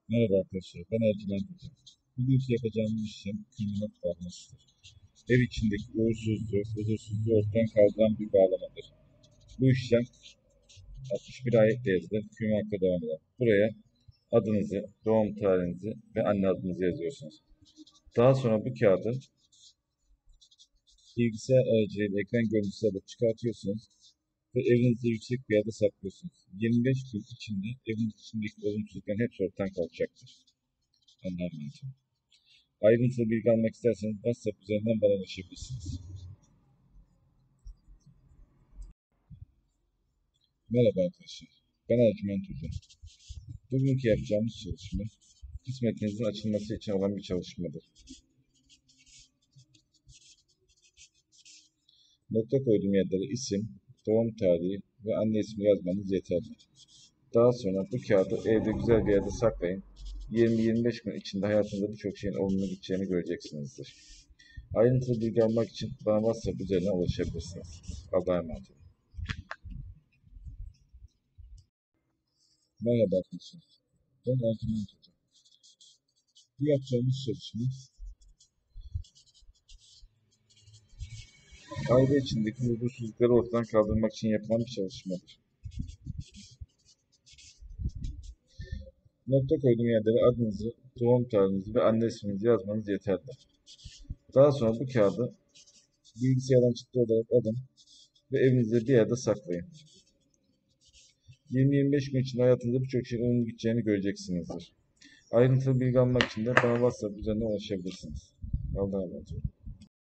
Merhaba arkadaşlar, ben Ercüment Hocam. Bugünkü yapacağımız işlem kriminal bağlamasıdır. Ev içindeki uğursuzluğu, huzursuzluğu ortadan kaldıran bir bağlamadır. Bu işlem 61 ayetle yazılır, hüküm hakkı devam eder. Buraya adınızı, doğum tarihinizi ve anne adınızı yazıyorsunuz. Daha sonra bu kağıdı bilgisayar aracılığıyla ekran görüntüsü alıp çıkartıyorsunuz ve evinizde yüksek bir yerde saklıyorsunuz. 25 gün içinde evin içindeki olumsuzlukların hepsi ortadan kalkacaktır. Allah'a emanet olun. Ayrıntılı bilgi almak isterseniz WhatsApp üzerinden bana ulaşabilirsiniz. Merhaba arkadaşlar. Ben Ercüment Hoca. Bugünkü yapacağımız çalışma kısmetinizin açılması için olan bir çalışmadır. Nokta koyduğum yerlere isim, doğum tarihi ve anne ismi yazmanız yeterli. Daha sonra bu kağıdı evde güzel bir yerde saklayın. 20-25 gün içinde hayatınızda birçok şeyin olumlu gideceğini göreceksinizdir. Ayrıntılı bilgi almak için bana WhatsApp üzerinden ulaşabilirsiniz. Allah'a emanet olun. Merhaba arkadaşlar. Ben Ercüment Hoca. Bu yapacağımız çalışma aile içindeki huzursuzlukları ortadan kaldırmak için yapılan bir çalışmadır. Nokta koyduğum yerlere adınızı, doğum tarihinizi ve anne isminizi yazmanız yeterli. Daha sonra bu kağıdı bilgisayardan çıktı olarak alın ve evinizde bir yerde saklayın. 20-25 gün içinde hayatınızda birçok şeyin olumlu gideceğini göreceksinizdir. Ayrıntılı bilgi almak için de bana WhatsApp üzerinden ulaşabilirsiniz. Allah'a emanet olun.